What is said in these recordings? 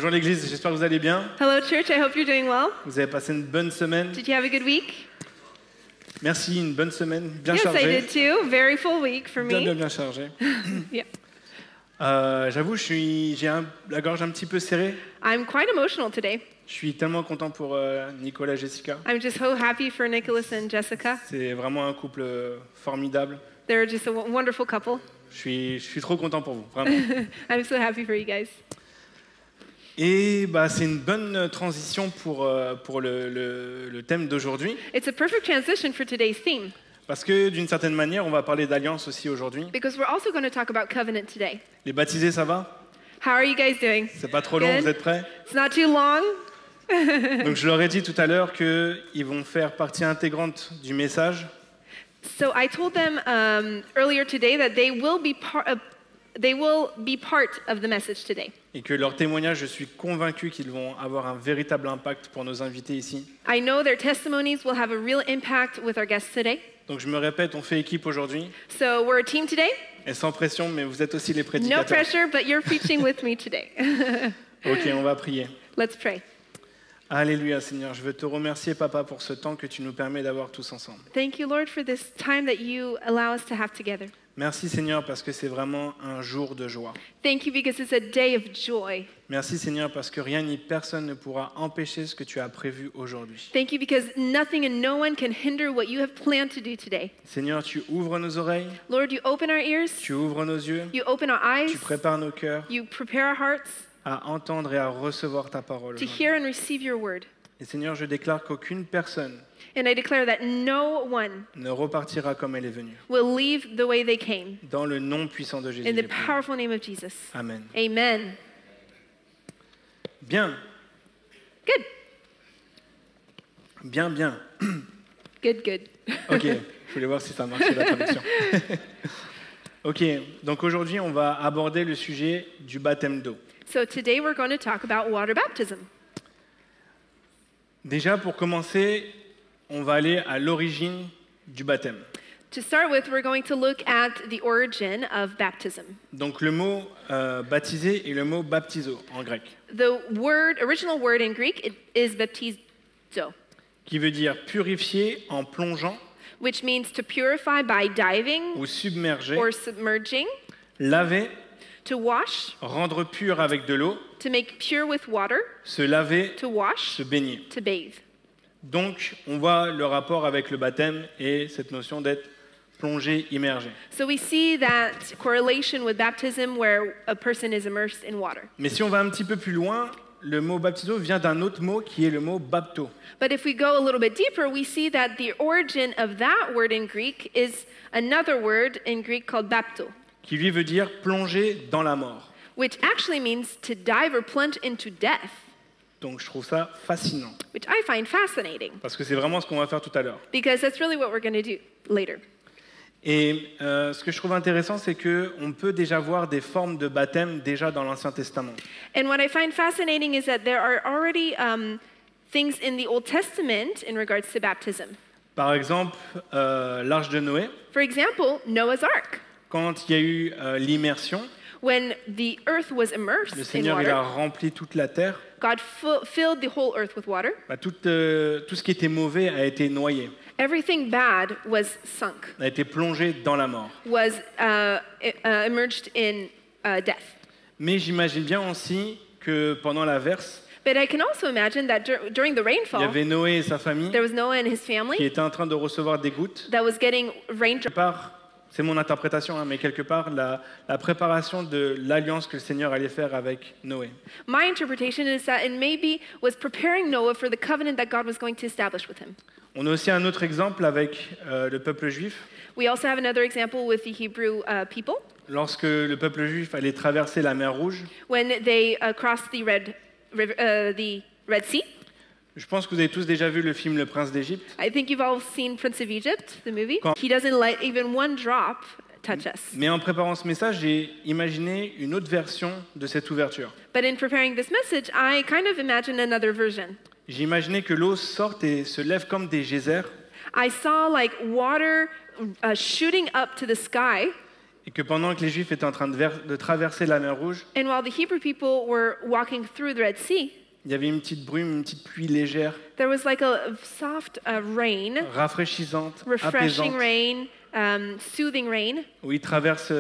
Bonjour l'église, j'espère que vous allez bien. Hello, church. I hope you're doing well. Vous avez passé une bonne semaine. Did you have a good week? Merci, une bonne semaine, bien Yes, I chargée. did too. Very full week for Bien, bien, me. bien chargée. Yeah. J'avoue, j'ai la gorge un petit peu serrée. I'm quite emotional today. Je suis tellement content pour Nicolas et Jessica. I'm just so happy for Nicholas and Jessica. C'est vraiment un couple formidable. They're just a wonderful couple. Je suis trop content pour vous, vraiment. I'm so happy for you guys. Et c'est une bonne transition pour le thème d'aujourd'hui. It's a perfect transition for today's theme Parce que d'une certaine manière, on va parler d'alliance aussi aujourd'hui. because we're also going to talk about covenant today. Les baptisés, ça va? How are you guys doing? C'est pas trop long, Good. vous êtes prêts? It's not too long. Donc je leur ai dit tout à l'heure qu'ils vont faire partie intégrante du message. So I told them earlier today that they will be part of the message today. Et que leur témoignage, je suis convaincu qu'ils vont avoir un véritable impact pour nos invités ici. I know their testimonies will have a real impact with our guests today. Donc je me répète, on fait équipe aujourd'hui. So we're a team today. Et sans pression, mais vous êtes aussi les No prédicateurs. pressure, but you're preaching with me today. Ok, on va prier. Let's pray. Alléluia Seigneur, je veux te remercier Papa pour ce temps que tu nous permets d'avoir tous ensemble. Thank you, Lord, for this time that you allow us to have together. Merci Seigneur parce que c'est vraiment un jour de joie. Thank you because it's a day of joy. Merci Seigneur parce que rien ni personne ne pourra empêcher ce que tu as prévu aujourd'hui. Thank you because nothing and no one can hinder what you have planned to do today. Seigneur, tu ouvres nos oreilles, Lord, you open our ears, tu ouvres nos yeux, you open our eyes, tu prépares nos cœurs you prepare our hearts à entendre et à recevoir ta parole to aujourd'hui. hear and receive your word. Et Seigneur, je déclare qu'aucune personne And I declare that no one ne repartira comme elle est venue. will leave the way they came. Dans le nom puissant de Jésus. In the j'ai prié. powerful name of Jesus. Amen. Amen. Bien, Good. bien, bien. Good, good. Ok, je voulais voir si ça marchait la traduction. Ok, donc aujourd'hui on va aborder le sujet du baptême d'eau. So today we're going to talk about water baptism. Déjà pour commencer, on va aller à l'origine du baptême. To start with, we're going to look at the origin of baptism. Donc le mot baptisé est le mot baptizo en grec, The original word in Greek is baptizo, qui veut dire purifier en plongeant which means to purify by diving ou submerger, or submerging, laver, to wash, rendre pur avec de l'eau, to make pure with water, se laver, to wash, se baigner. to bathe. Donc on voit le rapport avec le baptême et cette notion d'être plongé, immergé. So we see that correlation with baptism where a person is immersed in water. Mais si on va un petit peu plus loin, le mot baptizo vient d'un autre mot qui est le mot bapto. But if we go a little bit deeper, we see that the origin of that word in Greek is another word in Greek called bapto, Qui lui veut dire plonger dans la mort. which actually means to dive or plunge into death, Donc je trouve ça fascinant, which I find fascinating parce que c'est vraiment ce qu'on va faire tout à l'heure. because that's really what we're going to do later. Et ce que je trouve intéressant, c'est qu'on peut déjà voir des formes de baptême déjà dans l'Ancien Testament. And what I find fascinating is that there are already things in the Old Testament in regards to baptism. Par exemple, l'arche de Noé, For example, Noah's Ark. quand il y a eu l'immersion, When the earth was immersed le in Seigneur il a water, rempli toute la terre, God filled the whole earth with water. tout ce qui était mauvais a été noyé, Everything bad was sunk, a été plongé dans la mort. was immersed in death. Mais j'imagine bien aussi que pendant l'averse, But I can also imagine that during the il y rainfall, avait Noé et sa famille there was Noah and his qui family étaient en train de recevoir des gouttes. that was getting raindrops. Quelque part, c'est mon interprétation, mais quelque part, la préparation de l'alliance que le Seigneur allait faire avec Noé. My interpretation is that it maybe was preparing Noah for the covenant that God was going to establish with him. On a aussi un autre exemple avec le peuple juif. We also have another example with the Hebrew people. Lorsque le peuple juif allait traverser la mer Rouge, When they crossed the Red Sea. je pense que vous avez tous déjà vu le film Le Prince d'Égypte. I think you've all seen Prince of Egypt, the movie. Quand- He doesn't let even one drop touch us. Mais en préparant ce message, j'ai imaginé une autre version de cette ouverture. But in preparing this message, I kind of imagined another version. J'ai imaginé que l'eau sorte et se lève comme des geysers I saw like water shooting up to the sky Et que pendant que les Juifs étaient en train de traverser la mer Rouge, And while the Hebrew people were walking through the Red Sea, il y avait une petite brume, une petite pluie légère, there was like a soft rain, rafraîchissante, refreshing apaisante, rain, soothing rain. où ils traversent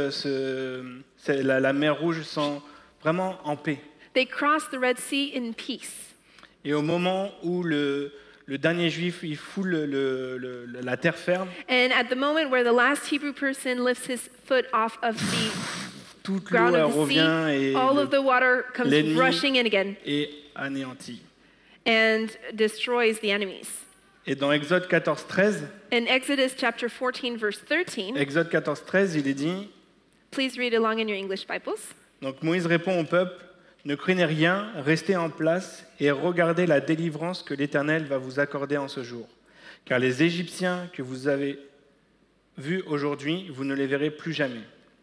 la mer Rouge vraiment en paix. They crossed the Red Sea in peace. Et au moment où le dernier Juif il foule la terre ferme, And at the moment where the last Hebrew person lifts his foot off of the toute ground l'eau elle of the revient sea, et all of the water comes l'ennemi rushing in again est anéanti. and destroys the enemies. Et dans Exode 14:13, In Exodus chapter 14, verse 13, Exode 14:13, il est dit, please read along in your English Bibles. donc Moïse répond au peuple, ne craignez rien, restez en place et regardez la délivrance que l'Éternel va vous accorder en ce jour. Car les Égyptiens que vous avez vus aujourd'hui, vous ne les verrez plus jamais.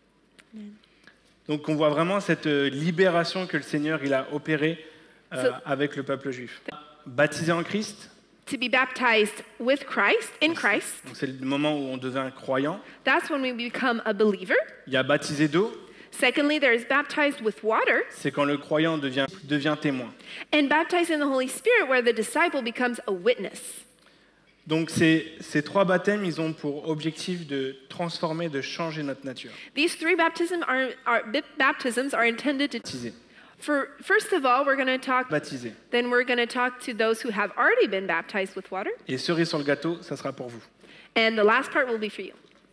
Donc on voit vraiment cette libération que le Seigneur il a opérée avec le peuple juif. Baptisé en Christ, To be baptized with Christ, in Christ, donc c'est le moment où on devient croyant. that's when we become a believer. Il y a baptisé d'eau, Secondly, there is baptized with water, c'est quand le croyant devient témoin. and baptized in the Holy Spirit, where the disciple becomes a witness. Donc ces trois baptêmes, ils ont pour objectif de transformer, de changer notre nature. These three baptisms are intended to. Baptisé, First of all, we're going to talk. baptisé. Then we're going to talk to those who have already been baptized with water, Et cerise sur le gâteau, ça sera pour vous. and the last part will be for you.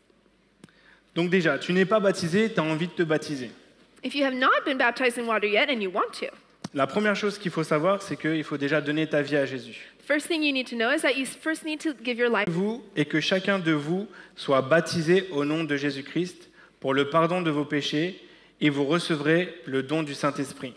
Donc déjà, tu n'es pas baptisé, tu as envie de te baptiser. If you have not been baptized in water yet and you want to, La première chose qu'il faut savoir, c'est qu'il faut déjà donner ta vie à Jésus. first thing you need to know is that you first need to give your life. Vous et que chacun de vous soit baptisé au nom de Jésus-Christ pour le pardon de vos péchés et vous recevrez le don du Saint-Esprit.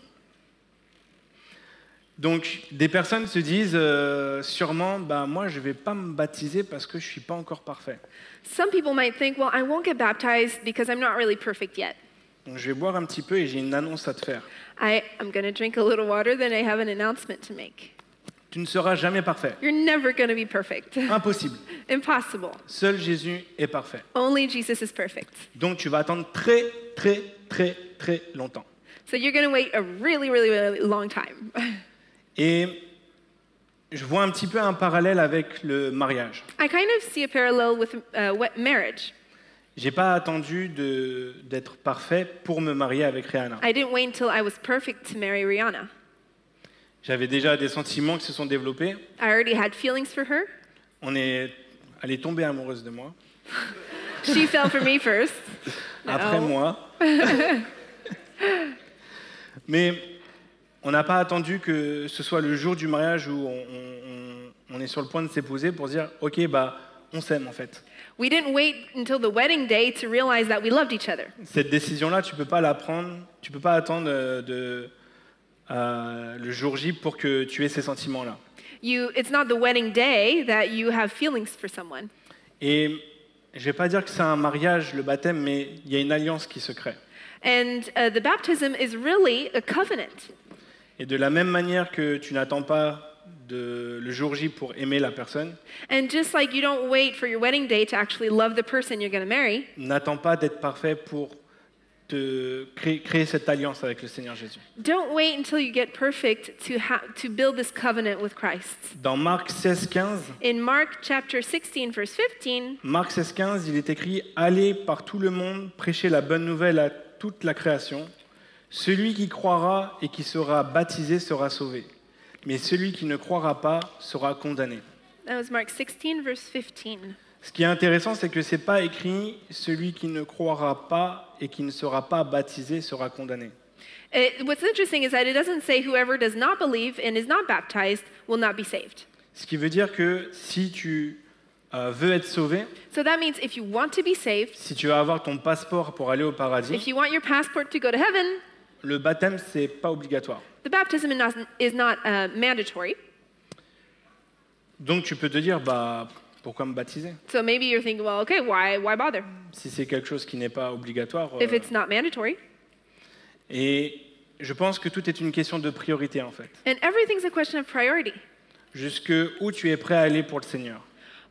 Donc, des personnes se disent sûrement, moi je ne vais pas me baptiser parce que je ne suis pas encore parfait. Some people might think, well, I won't get baptized because I'm not really perfect yet. Donc, je vais boire un petit peu et j'ai une annonce à te faire. I'm going to drink a little water, then I have an announcement to make. Tu ne seras jamais parfait. You're never going to be perfect. Impossible. Impossible. Seul Jésus est parfait. Only Jesus is perfect. Donc, tu vas attendre très, très, très, très longtemps. So you're going to wait a really, really, really long time. Et je vois un petit peu un parallèle avec le mariage. I kind of see a parallel with marriage. J'ai pas attendu d'être parfait pour me marier avec Rihanna. I didn't wait until I was perfect to marry Rihanna. J'avais déjà des sentiments qui se sont développés. I already had feelings for her. Elle est tombée amoureuse de moi. She fell for me first. Après No. moi. Mais on n'a pas attendu que ce soit le jour du mariage où on est sur le point de s'épouser pour dire ok on s'aime en fait. We didn't wait until the wedding day to realize that we loved each other. Cette décision-là, tu peux pas la prendre, tu peux pas attendre le jour J pour que tu aies ces sentiments-là. It's not the wedding day that you have feelings for someone. Et je vais pas dire que c'est un mariage, le baptême, mais il y a une alliance qui se crée. And the baptism is really a covenant. Et de la même manière que tu n'attends pas le jour J pour aimer la personne, And just like you don't wait for your wedding day to actually love the person you're going to marry, n'attends pas d'être parfait pour créer cette alliance avec le Seigneur Jésus. don't wait until you get perfect to build this covenant with Christ. Dans Marc 16:15, In Mark chapter 16, verse 15, Marc 16:15, il est écrit « Allez par tout le monde, prêchez la bonne nouvelle à toute la création. Celui qui croira et qui sera baptisé sera sauvé. Mais celui qui ne croira pas sera condamné. » that was Mark 16, verse 15. Ce qui est intéressant, c'est que ce n'est pas écrit « Celui qui ne croira pas et qui ne sera pas baptisé sera condamné ». What's interesting is that it doesn't say whoever does not believe and is not baptized will not be saved. Ce qui veut dire que si tu veux être sauvé, So that means if you want to be saved, si tu veux avoir ton passeport pour aller au paradis, if you want your passport to go to heaven, le baptême, ce n'est pas obligatoire. the baptism is not mandatory. Donc tu peux te dire, pourquoi me baptiser? So maybe you're thinking, well, okay, why bother Si c'est quelque chose qui n'est pas obligatoire. if it's not mandatory? Et je pense que tout est une question de priorité en fait. And everything's a question of priority. Jusque où tu es prêt à aller pour le Seigneur.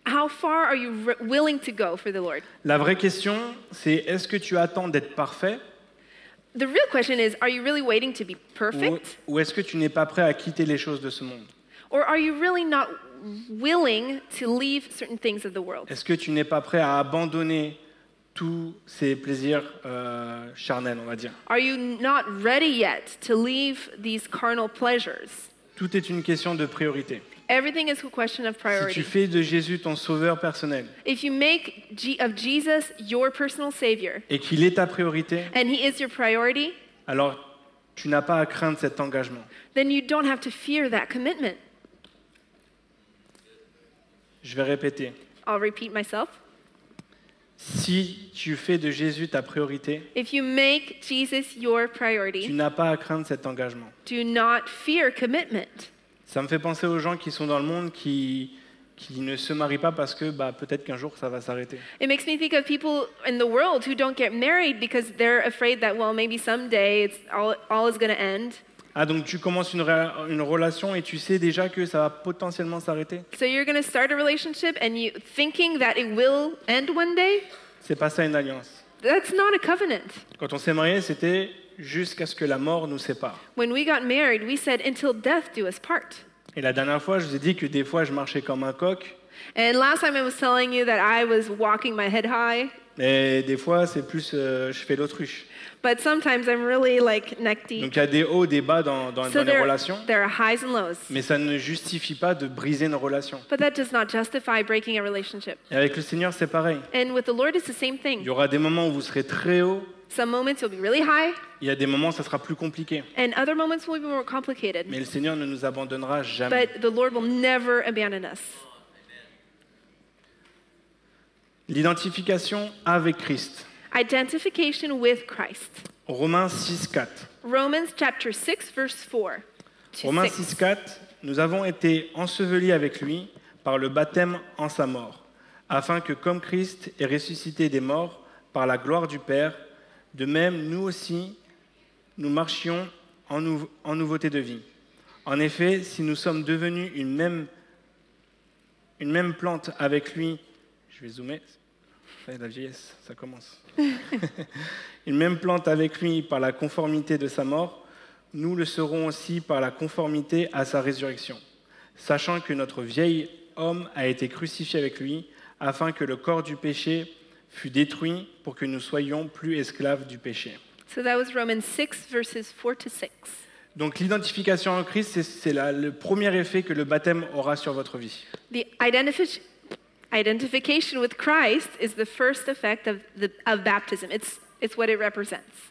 How far are you willing to go for the Lord? La vraie question, c'est est-ce que tu attends d'être parfait The real question is, are you really waiting to be perfect? ou est-ce que tu n'es pas prêt à quitter les choses de ce monde? Or are you really not willing to leave certain things of the world? Est-ce que tu n'es pas prêt à abandonner tous ces plaisirs charnels, on va dire? Are you not ready yet to leave these carnal pleasures? Tout est une question de priorité. Everything is a question of Si tu priority. fais de Jésus ton sauveur personnel If you make of Jesus your personal savior et qu'il est ta priorité, and he is your priority, alors tu n'as pas à craindre cet engagement. then you don't have to fear that commitment. Je vais répéter. I'll repeat myself. Si tu fais de Jésus ta priorité, If you make Jesus your tu priority, n'as pas à craindre cet engagement. do not fear commitment. Ça me fait penser aux gens qui sont dans le monde qui ne se marient pas parce que peut-être qu'un jour ça va s'arrêter. It makes me think of people in the world who don't get married because they're afraid that, well, maybe someday it's all is going to end. Ah, donc tu commences une relation et tu sais déjà que ça va potentiellement s'arrêter? So you're going to start a relationship and you thinking that it will end one day? C'est pas ça une alliance. That's not a covenant. Quand on s'est marié, c'était jusqu'à ce que la mort nous sépare. When we got married, we said, until death do us part. Et la dernière fois, je vous ai dit que des fois, je marchais comme un coq, And last time I was telling you that I was walking my head high, et des fois, c'est plus, je fais l'autruche. but sometimes I'm really like neck deep. Donc il y a des hauts, des bas dans So les relations, there are highs and lows. mais ça ne justifie pas de briser une relation. But that does not justify breaking a relationship. Et avec le Seigneur, c'est pareil. And with the Lord, it's the same Il thing. y aura des moments où vous serez très haut, Some moments you'll be really high, il y a des moments où ça sera plus compliqué. and other moments will be more complicated. Mais le Seigneur ne nous abandonnera jamais. But the Lord will never abandon us. L'identification avec Christ. Identification with Christ. Romains 6,4. Romans chapter 6, verse 4 to Romains 6. 6,4. Nous avons été ensevelis avec lui par le baptême en sa mort, afin que comme Christ est ressuscité des morts par la gloire du Père, de même nous aussi, nous marchions en nouveauté de vie. En effet, si nous sommes devenus une même plante avec lui, je vais zoomer, la vieillesse, ça commence. Une même plante avec lui par la conformité de sa mort, nous le serons aussi par la conformité à sa résurrection, sachant que notre vieil homme a été crucifié avec lui, afin que le corps du péché fût détruit pour que nous soyons plus esclaves du péché. So that was Romans 6, verses 4 to 6. Donc l'identification en Christ, c'est le premier effet que le baptême aura sur votre vie. The identification with Christ is the first effect of baptism. It's what it represents.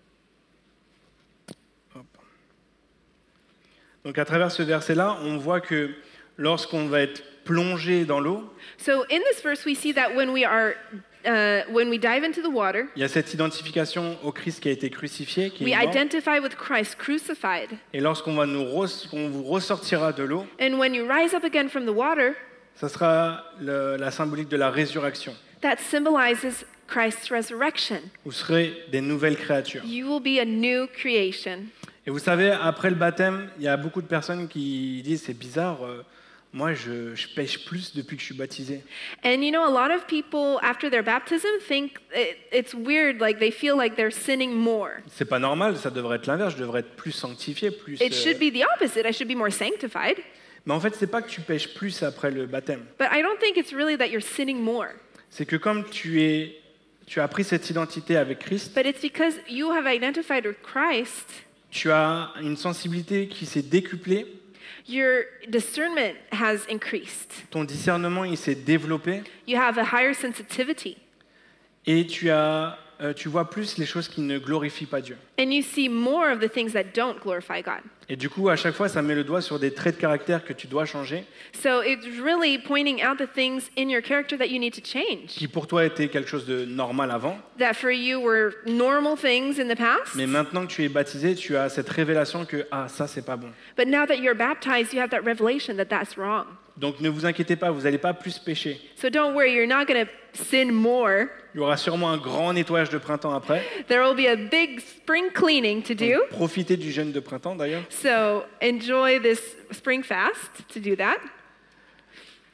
Hop. Donc à travers ce verset-là, on voit que lorsqu'on va être plongé dans l'eau, So in this verse, we see that when we dive into the water, il y a cette identification au Christ qui a été crucifié, qui we est mort. identify with Christ crucified. Et lorsqu'on qu'on vous ressortira de l'eau, And when you rise up again from the water, ça sera la symbolique de la résurrection. that symbolizes Christ's resurrection. Vous serez des nouvelles créatures. You will be a new creation. Et vous savez, après le baptême, il y a beaucoup de personnes qui disent c'est bizarre, moi je pêche plus depuis que je suis baptisé. And you know, a lot of people after their baptism think it's weird, like they feel like they're sinning more. C'est pas normal, ça devrait être l'inverse, je devrais être plus sanctifié, plus. It should be the opposite. I should be more sanctified. Mais en fait, c'est pas que tu pêches plus après le baptême. But I don't think it's really that you're sinning more. C'est que comme tu as pris cette identité avec Christ, But it's because you have identified with Christ, tu as une sensibilité qui s'est décuplée, your discernment has increased. ton discernement il s'est développé You have a higher sensitivity. et tu vois plus les choses qui ne glorifient pas Dieu. And you see more of the things that don't glorify God. Et du coup, à chaque fois, ça met le doigt sur des traits de caractère que tu dois changer, So it's really pointing out the things in your character that you need to change. qui pour toi étaient quelque chose de normal avant, That for you were normal things in the past. mais maintenant que tu es baptisé, tu as cette révélation que ça c'est pas bon. But now that you're baptized, you have that revelation that that's wrong. Donc ne vous inquiétez pas, vous n'allez pas plus pécher. So don't worry, you're not going to sin more. Il y aura sûrement un grand nettoyage de printemps après. There will be a big spring cleaning to do. Donc, profitez du jeûne de printemps d'ailleurs. So enjoy this spring fast to do that.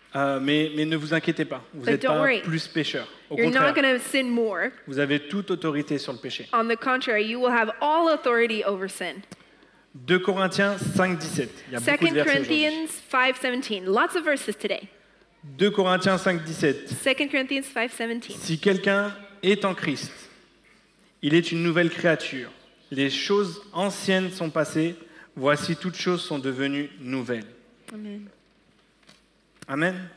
Mais ne vous inquiétez pas, vous But n'êtes don't pas worry. plus pécheur. Au You're not contraire, going to sin more. vous avez toute autorité sur le péché. On the contrary, you will have all authority over sin. 2 Corinthiens 5, 17. Il y a 2 beaucoup de versets aujourd'hui. Corinthians 5:17. Lots of verses today. 2 Corinthiens 5, 17. 2 Corinthians 5:17. Si quelqu'un est en Christ, il est une nouvelle créature. Les choses anciennes sont passées, voici toutes choses sont devenues nouvelles. Amen. Amen.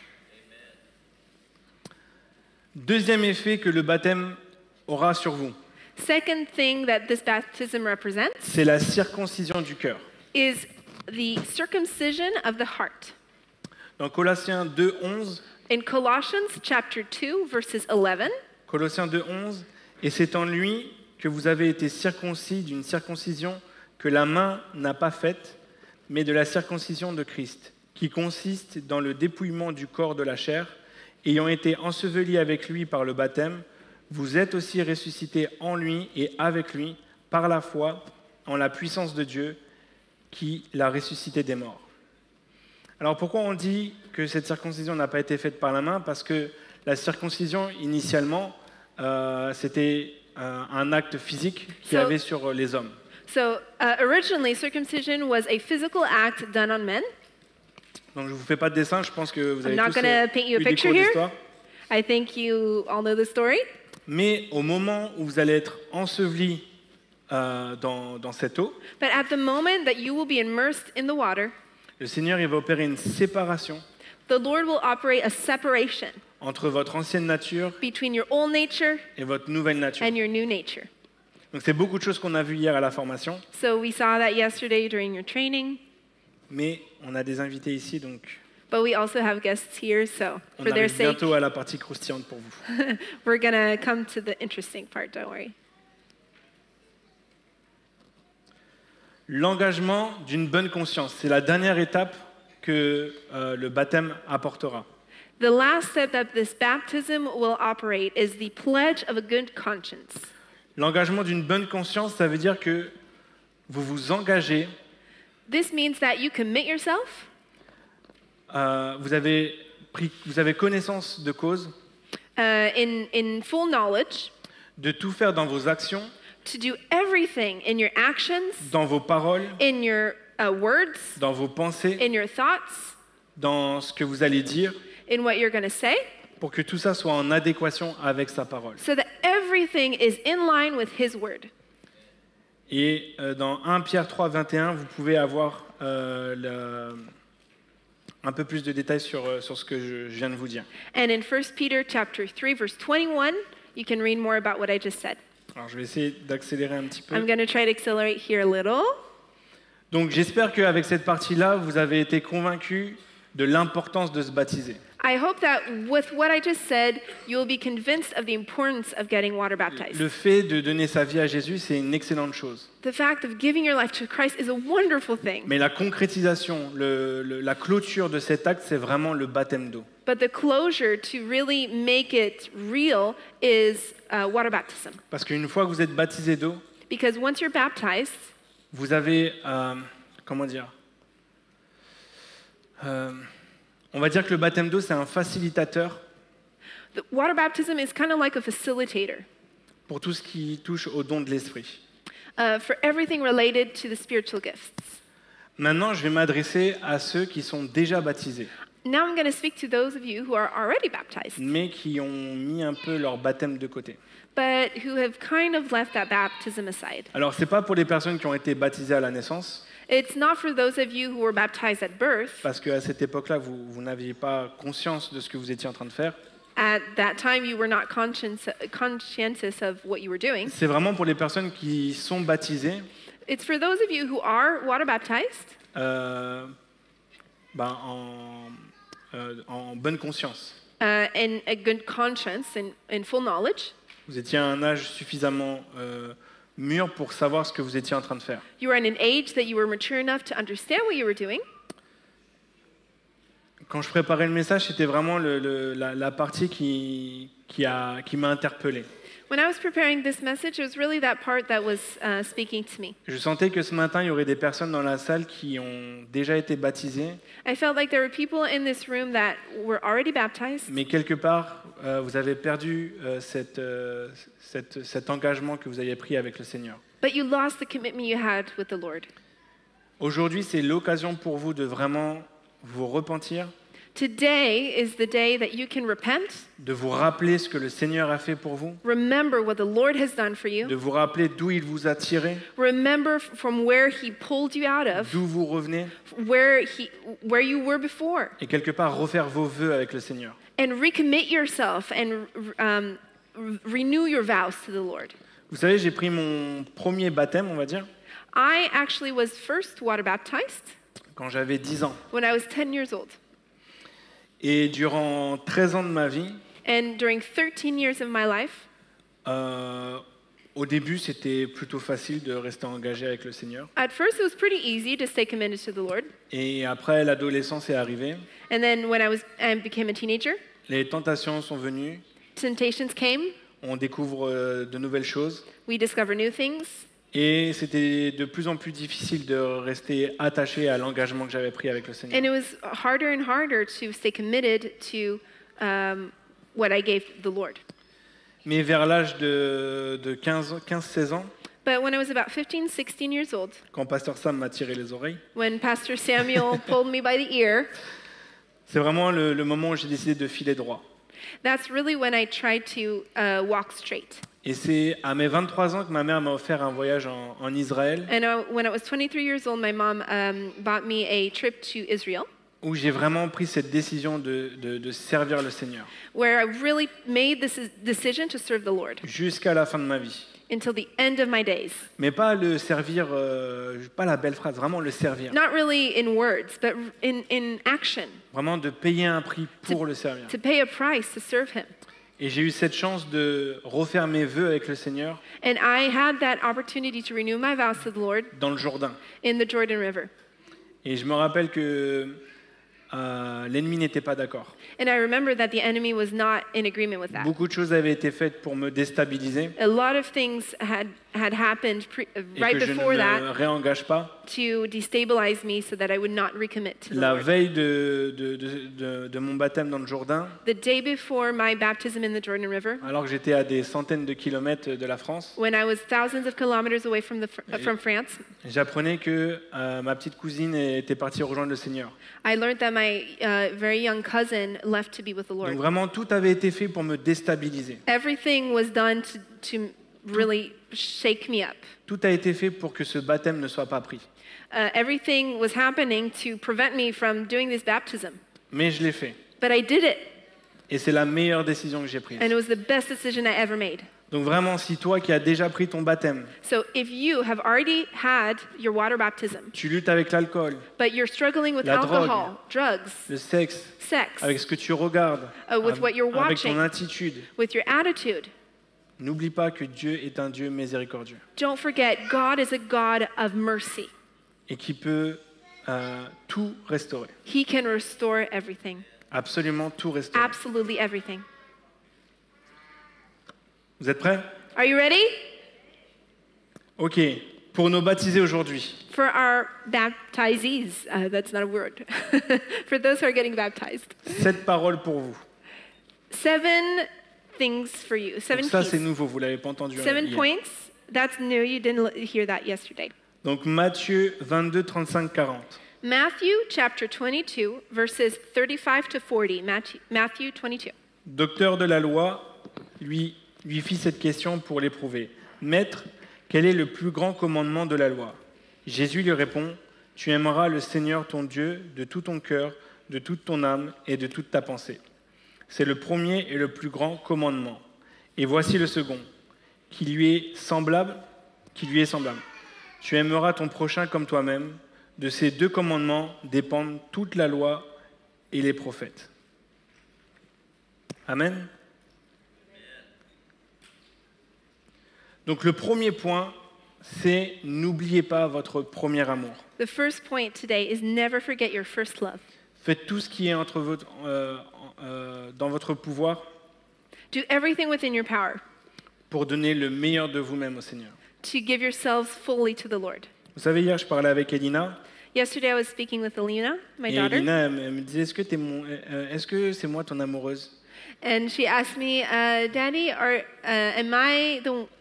Deuxième effet que le baptême aura sur vous, Second thing that this baptism represents c'est la circoncision du cœur. is the circumcision of the heart. Dans Colossiens 2, 11, In Colossians chapter 2 verses 11, Colossiens 2, 11, et c'est en lui que vous avez été circoncis d'une circoncision que la main n'a pas faite, mais de la circoncision de Christ, qui consiste dans le dépouillement du corps de la chair, ayant été ensevelis avec lui par le baptême, vous êtes aussi ressuscités en lui et avec lui par la foi en la puissance de Dieu qui l'a ressuscité des morts. Alors pourquoi on dit que cette circoncision n'a pas été faite par la main? Parce que la circoncision, initialement, c'était un acte physique qu'il y avait sur les hommes. so originally circumcision was a physical act done on men. Donc je ne vous fais pas de dessin, je pense que vous avez I'm not tous gonna paint you a eu des picture cours here. d'histoire. I think you all know the story. Mais au moment où vous allez être ensevelis dans cette eau, But at the moment that you will be immersed in the water, le Seigneur il va opérer une séparation the Lord will operate a separation entre votre ancienne nature between your old nature et votre nouvelle nature. and your new nature. Donc c'est beaucoup de choses qu'on a vues hier à la formation, So we saw that yesterday during your training, mais on a des invités ici, donc but we also have guests here, so on for their arrive sake, bientôt à la partie croustillante pour vous. we're going to come to the interesting part, don't worry. L'engagement d'une bonne conscience, c'est la dernière étape que le baptême apportera. The last step that this baptism will operate is the pledge of a good conscience. L'engagement d'une bonne conscience, ça veut dire que vous vous engagez, This means that you commit yourself, vous avez connaissance de cause, in full knowledge, de tout faire dans vos actions, to do everything in your actions, dans vos paroles, in your words, dans vos pensées, in your thoughts, dans ce que vous allez dire, in what you're going to say, pour que tout ça soit en adéquation avec sa parole. so that everything is in line with His word. Et dans 1 Pierre 3, 21, vous pouvez avoir un peu plus de détails sur ce que je viens de vous dire. And in 1 Peter chapter 3 verse 21, you can read more about what I just said. Alors je vais essayer d'accélérer un petit peu. I'm going to try to accelerate here a little. Donc j'espère qu'avec cette partie-là, vous avez été convaincus de l'importance de se baptiser. I hope that with what I just said, you will be convinced of the importance of getting water baptized. Le fait de donner sa vie à Jésus, c'est une excellente chose. The fact of giving your life to Christ is a wonderful thing. Mais la concrétisation, la clôture de cet acte, c'est vraiment le baptême d'eau. But the closure to really make it real is water baptism. Parce qu'une fois que vous êtes baptisé d'eau, Because once you're baptized, vous avez, comment dire, on va dire que le baptême d'eau, c'est un facilitateur the water baptism is kind of like a facilitator pour tout ce qui touche au don de l'esprit. for everything related to the spiritual gifts. Maintenant, je vais m'adresser à ceux qui sont déjà baptisés, Now I'm going to speak to those of you who are already baptized, mais qui ont mis un peu leur baptême de côté. but who have kind of left that baptism aside. Alors, c'est pas pour les personnes qui ont été baptisées à la naissance, It's not for those of you who were baptized at birth. parce qu'à cette époque-là, vous n'aviez pas conscience de ce que vous étiez en train de faire. At that time, you were not conscientious of what you were doing. C'est vraiment pour les personnes qui sont baptisées It's for those of you who are water baptized en bonne conscience. in a good conscience and in full knowledge. Vous étiez à un âge suffisamment mûr pour savoir ce que vous étiez en train de faire. You were in an age that you were mature enough to understand what you were doing. Quand je préparais le message, c'était vraiment la partie qui qui m'a interpellé. When I was preparing this message, it was really that part that was speaking to me. Je sentais que ce matin, il y aurait des personnes dans la salle qui ont déjà été baptisées, I felt like there were people in this room that were already baptized, mais quelque part, vous avez perdu cet engagement que vous aviez pris avec le Seigneur. but you lost the commitment you had with the Lord. Aujourd'hui, c'est l'occasion pour vous de vraiment vous repentir, Today is the day that you can repent, de vous rappeler ce que le Seigneur a fait pour vous, remember what the Lord has done for you, de vous rappeler d'où il vous a tiré, remember from where He pulled you out of, d'où vous revenez, where you were before, et quelque part refaire vos vœux avec le Seigneur. and recommit yourself and renew your vows to the Lord. Vous savez, j'ai pris mon premier baptême, on va dire, I actually was first water baptized quand j'avais 10 ans. when I was 10 years old. Et durant 13 ans de ma vie, And during 13 years of my life, au début, c'était plutôt facile de rester engagé avec le Seigneur. at first it was pretty easy to stay committed to the Lord. Et après, l'adolescence est arrivée. And then when I became a teenager, Les tentations sont venues. temptations came. On découvre de nouvelles choses. We discover new things. Et c'était de plus en plus difficile de rester attaché à l'engagement que j'avais pris avec le Seigneur. And it was harder and harder to stay committed to what I gave the Lord. Mais vers l'âge de 15-16 ans, But when I was about 15, 16 years old, quand Pasteur Sam m'a tiré les oreilles, when Pastor Samuel pulled me by the ear, c'est vraiment le moment où j'ai décidé de filer droit. that's really when I tried to walk straight. Et c'est à mes 23 ans que ma mère m'a offert un voyage en Israël, And when I was 23 years old, my mom bought me a trip to Israel, où j'ai vraiment pris cette décision de servir le Seigneur where I really made this decision to serve the Lord jusqu'à la fin de ma vie. until the end of my days. Mais pas le servir, pas la belle phrase, vraiment le servir. Not really in words, but in action, Vraiment de payer un prix pour le servir. to pay a price to serve Him. Et j'ai eu cette chance de refaire mes vœux avec le Seigneur And I had that opportunity to renew my vows to the Lord dans le Jourdain. in the Jordan River. Et je me rappelle que l'ennemi n'était pas d'accord. And I remember that the enemy was not in agreement with that. Beaucoup de choses avaient été faites pour me déstabiliser A lot of things had happened et right que je ne before me that réengage pas. to destabilize me so that I would not recommit to the La Lord. veille de mon baptême dans le Jourdain, The day before my baptism in the Jordan River, alors que j'étais à des centaines de kilomètres de la France, when I was thousands of kilometers away from from France, j'apprenais que ma petite cousine était partie rejoindre le Seigneur. I learned that my very young cousin left to be with the Donc Lord. vraiment, tout avait été fait pour me déstabiliser. Everything was done to really shake me up. Tout a été fait pour que ce baptême ne soit pas pris. Everything was happening to prevent me from doing this baptism. Mais je l'ai fait. But I did it, Et c'est la meilleure décision que j'ai prise. and it was the best decision I ever made. Donc vraiment, si toi qui as déjà pris ton baptême, So if you have already had your water baptism, tu luttes avec l'alcool, but you're struggling with La alcohol, drugs, le sexe, sex, avec ce que tu regardes, with what you're avec watching, ton attitude, with your attitude, n'oublie pas que Dieu est un Dieu miséricordieux don't forget God is a God of mercy. et qui peut tout restaurer. He can restore everything, Absolument tout restaurer. absolutely everything. Vous êtes prêts? Are you ready? Ok. Pour nos baptisés aujourd'hui, For our baptizees, that's not a word. For those who are getting baptized, 7 paroles pour vous. 7 things for you. 7 Donc ça, c'est keys. nouveau, vous l'avez pas entendu 7 hier. points. That's new. You didn't hear that yesterday. Donc Matthieu 22, 35, 40. Matthew chapter 22, verses 35 to 40. Matthew 22. Docteur de la loi lui fit cette question pour l'éprouver. Maître, quel est le plus grand commandement de la loi? Jésus lui répond, tu aimeras le Seigneur ton Dieu de tout ton cœur, de toute ton âme et de toute ta pensée. C'est le premier et le plus grand commandement. Et voici le second, qui lui est semblable. Tu aimeras ton prochain comme toi-même. De ces 2 commandements dépendent toute la loi et les prophètes. Amen. Donc le premier point, c'est n'oubliez pas votre premier amour. The first point today is never forget your first love. Faites tout ce qui est dans votre pouvoir Do everything within your power pour donner le meilleur de vous-même au Seigneur. to give yourselves fully to the Lord. Vous savez, hier, je parlais avec Elina, Yesterday, I was speaking with Alina, my et daughter, Elina, elle me disait, est-ce que c'est moi ton amoureuse? and she asked me, Daddy, am I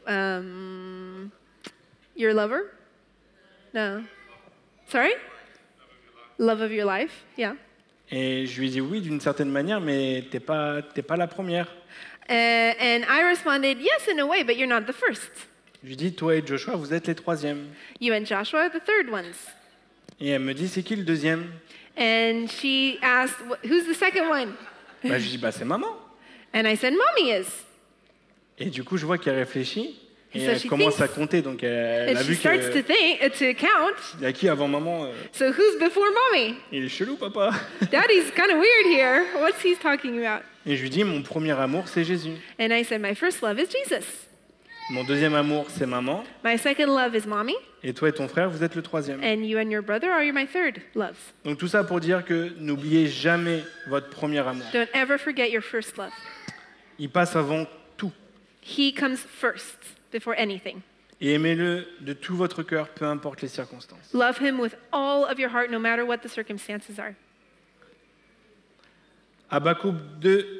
your lover? No. Sorry? Love of your life, yeah. Et je lui ai dit oui, d'une certaine manière, mais t'es pas la première. And I responded, yes, in a way, but you're not the first. Je lui dis, toi et Joshua, vous êtes les troisièmes. You and Joshua are the third ones. Et elle me dit, c'est qui le deuxième? And she asked, who's the second one? Je lui dis, c'est maman. And I said, Mommy is. Et du coup, je vois qu'elle réfléchit et So elle she commence à thinks- compter. Donc, elle And a she vu starts to que count. il y a qui avant maman? So who's before Mommy? Il est chelou, papa. Daddy's kind of weird here. What's he talking about? Et je lui dis, mon premier amour, c'est Jésus. And I said, my first love is Jesus. Mon deuxième amour, c'est maman. My second love is Mommy. Et toi et ton frère, vous êtes le troisième. And you and your brother are my third loves. Donc tout ça pour dire que n'oubliez jamais votre premier amour. Don't ever forget your first love. Il passe avant tout. He comes first before anything. Et aimez-le de tout votre cœur, peu importe les circonstances. Love him with all of your heart, no matter what the circumstances are. Habakkuk 2,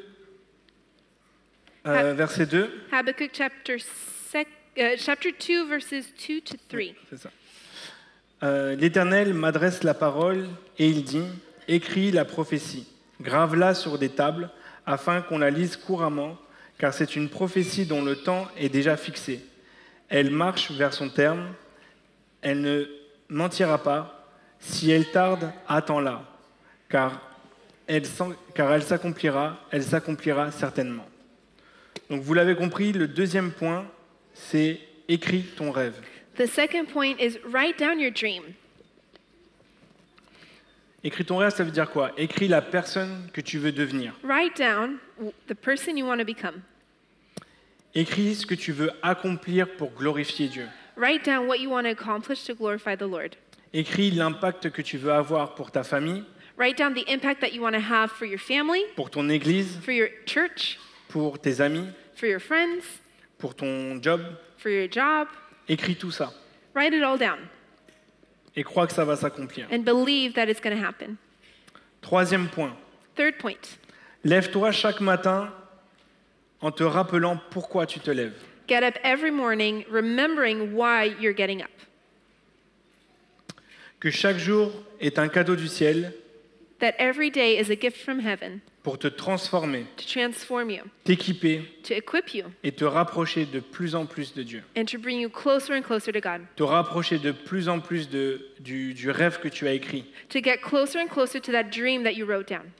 verset 2. Habakkuk chapter 2, verses 2 to 3. C'est ça. L'Éternel m'adresse la parole et il dit, écris la prophétie, grave-la sur des tables, afin qu'on la lise couramment, car c'est une prophétie dont le temps est déjà fixé. Elle marche vers son terme, elle ne mentira pas. Si elle tarde, attends-la, car elle s'accomplira certainement. Donc vous l'avez compris, le deuxième point, c'est écris ton rêve. The second point is write down your dream. Écris ton rêve, ça veut dire quoi? Écris la personne que tu veux devenir. Write down the person you want to become. Écris ce que tu veux accomplir pour glorifier Dieu. Write down what you want to accomplish to glorify the Lord. Écris l'impact que tu veux avoir pour ta famille, Write down the impact that you want to have for your family, pour ton église, for your church, pour tes amis, for your friends, pour ton job. for your job. Écris tout ça Write it all down et crois que ça va s'accomplir. and believe that it's going to happen. Troisième point, Third point, lève-toi chaque matin en te rappelant pourquoi tu te lèves. get up every morning remembering why you're getting up. Que chaque jour est un cadeau du ciel That every day is a gift from heaven pour te transformer, to transform you, t'équiper to equip you, et te rapprocher de plus en plus de Dieu. and to bring you closer and closer to God. Te rapprocher de plus en plus du rêve que tu as écrit To get closer and closer to that dream that you wrote down,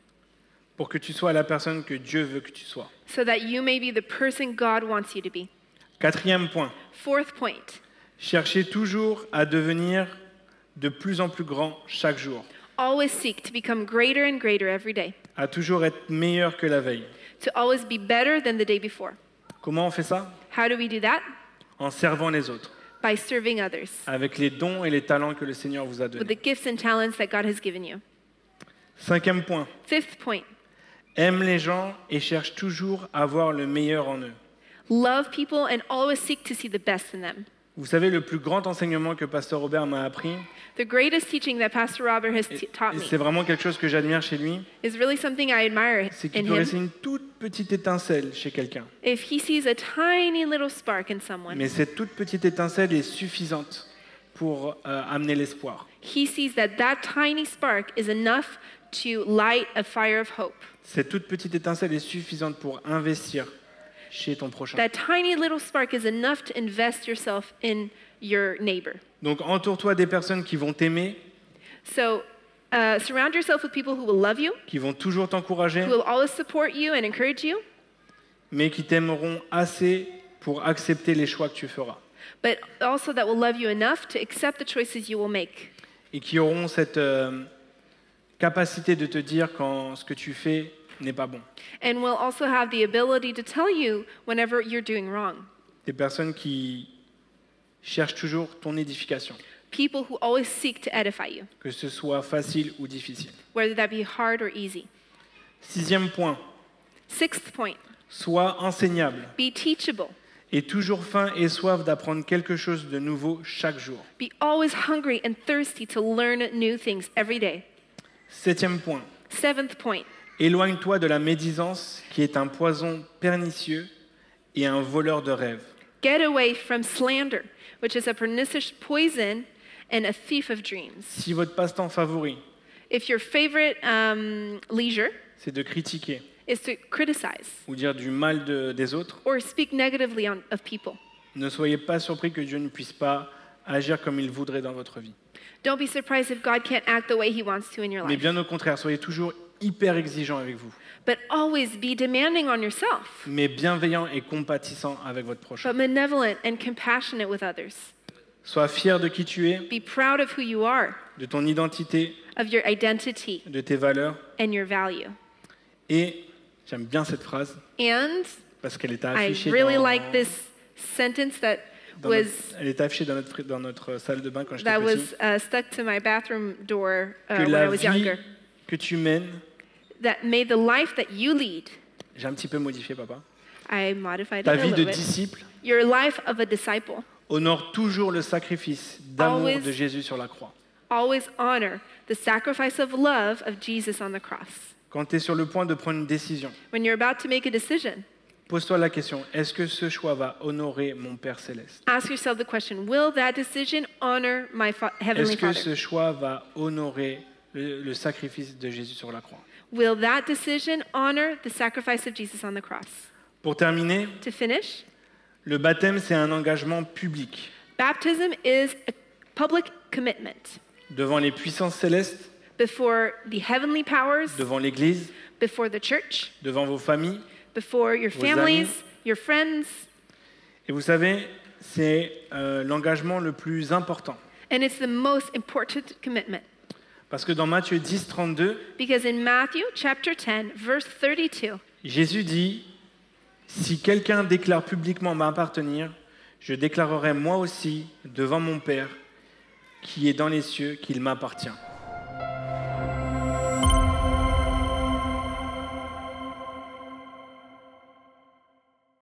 pour que tu sois la personne que Dieu veut que tu sois. so that you may be the person God wants you to be. Quatrième point, Fourth point, cherchez toujours à devenir de plus en plus grand chaque jour, always seek to become greater and greater every day, à toujours être meilleur que la veille. to always be better than the day before. Comment on fait ça? How do we do that? En servant les autres, By serving others avec les dons et les talents que le Seigneur vous a with donnés. the gifts and talents that God has given you. Cinquième point, Fifth point, aime les gens et cherche toujours à voir le meilleur en eux. love people and always seek to see the best in them. Vous savez, le plus grand enseignement que Pasteur Robert m'a appris, The greatest teaching that Pastor Robert has taught et me c'est vraiment quelque chose que j'admire chez lui, is really something I admire c'est in qu'il peut rester him. une toute petite étincelle chez quelqu'un. If he sees a tiny little spark in someone, Mais cette toute petite étincelle est suffisante pour amener l'espoir. he sees that that tiny spark is enough to light a fire of hope. Cette toute petite étincelle est suffisante pour investir chez ton prochain. That tiny little spark is enough to invest yourself in your neighbor. Donc entoure-toi des personnes qui vont t'aimer, So surround yourself with people who will love you, qui vont toujours t'encourager, who will always support you and encourage you, mais qui t'aimeront assez pour accepter les choix que tu feras. but also that will love you enough to accept the choices you will make. Et qui auront cette capacité de te dire quand ce que tu fais n'est pas bon. And will also have the ability to tell you whenever you're doing wrong. Des personnes qui cherchent toujours ton édification, People who always seek to edify you, que ce soit facile ou difficile. whether that be hard or easy. Sixième point, Sixth point, Sois enseignable Be teachable. et toujours faim et soif d'apprendre quelque chose de nouveau chaque jour. Be always hungry and thirsty to learn new things every day. 7e point. 7th point. Éloigne-toi de la médisance qui est un poison pernicieux et un voleur de rêves. Get away from slander, which is a pernicious poison and a thief of dreams. Si votre passe-temps favori, If your favorite leisure c'est de critiquer is to criticize ou dire du mal des autres, or speak negatively of people, ne soyez pas surpris que Dieu ne puisse pas agir comme il voudrait dans votre vie. don't be surprised if God can't act the way he wants to in your Mais life. bien au contraire, soyez toujours hyper exigeant avec vous, But always be demanding on yourself, mais bienveillant et compatissant avec votre prochain. but benevolent and compassionate with others. Sois fier de qui tu es, Be proud of who you are, de ton identité, of your identity de tes valeurs. and your value. Et j'aime bien cette phrase And parce qu'elle était I affichée really dans, like this sentence that dans notre, was elle était affichée dans notre salle de bain quand j'étais petit. stuck to my bathroom door Que when I la was vie younger. que tu mènes, That may the life that you lead, j'ai un petit peu modifié papa, I modified it ta a vie de little bit. disciple Your life of a disciple. honore toujours le sacrifice d'amour Always- de Jésus sur la croix. Always honor the sacrifice of love of Jesus on the cross. Quand tu es sur le point de prendre une décision, When you're about to make a decision, pose-toi la question, est-ce que ce choix va honorer mon Père Céleste? ask yourself the question, will that decision honor my Heavenly Est-ce que Father? ce choix va honorer le sacrifice de Jésus sur la croix? Will that decision honor the sacrifice of Jesus on the cross? Pour terminer, To finish, le baptême, c'est un engagement public baptism is a public commitment devant les puissances célestes, before the heavenly powers, devant l'Église, before the church, devant vos familles. before your Vos families, amis. your friends. Et vous savez, c'est l'engagement le plus important. And it's the most important commitment. Parce que dans Matthieu 10, 32, Because in Matthew chapter 10, verse 32, Jésus dit, si quelqu'un déclare publiquement m'appartenir, je déclarerai moi aussi devant mon Père qui est dans les cieux qu'il m'appartient.